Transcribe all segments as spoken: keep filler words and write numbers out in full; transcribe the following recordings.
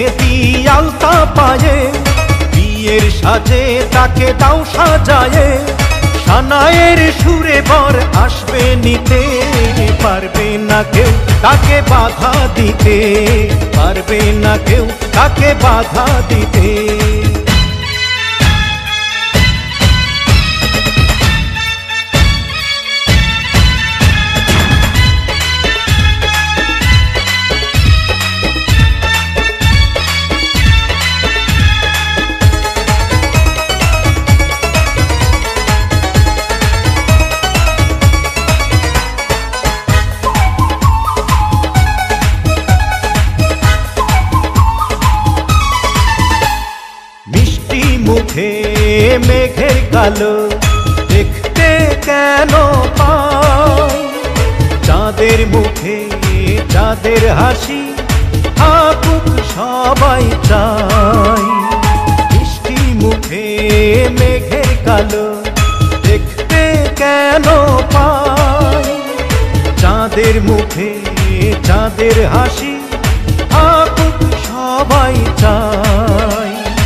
মেহেদি আলতা পায়ে, বিয়ের সাজে তাকে দাও সাজায়ে, সানায়ের সুরে বর আসবে নিতে, পারবে না কেউ তাকে বাধা দিতে, পারবে না কেউ তাকে বাধা দিতে। মুখে মেঘের কালো দেখতে কেন পাই, চাঁদের মুখে চাঁদের হাসি থাকুক সবাই চাই। মিষ্টি মুখে মেঘের কালো দেখতে কেন পাই, চাঁদের মুখে চাঁদের হাসি থাকুক সবাই চাই।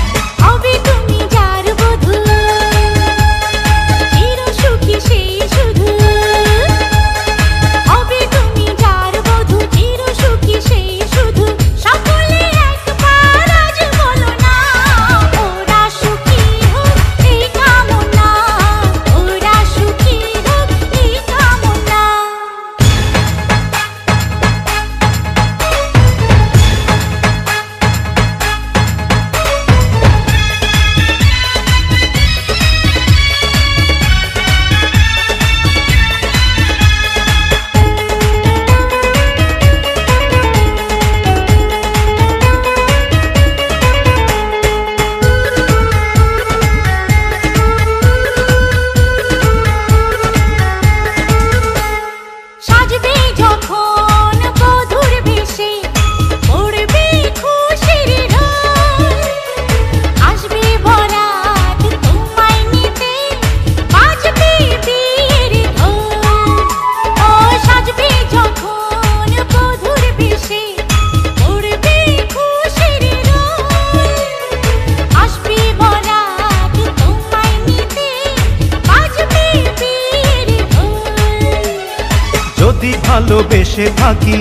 যদি ভালোবেসে থাকি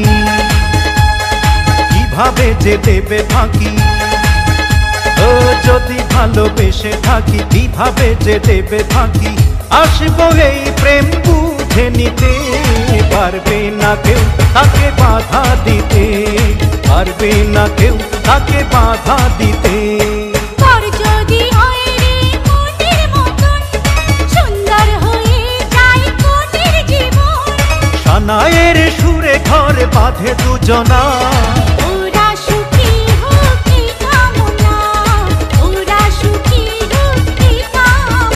কিভাবে যে দেবে ফাঁকি, ও যদি ভালোবেসে থাকি কিভাবে যে দেবে ফাঁকি, আসবো এই প্রেম বুঝে নিতে, পারবে না কেউ তাকে বাধা দিতে, পারবে না কেউ তাকে বাধা দিতে। সানায়ের সুরে ঘর বাঁধে দুজনা।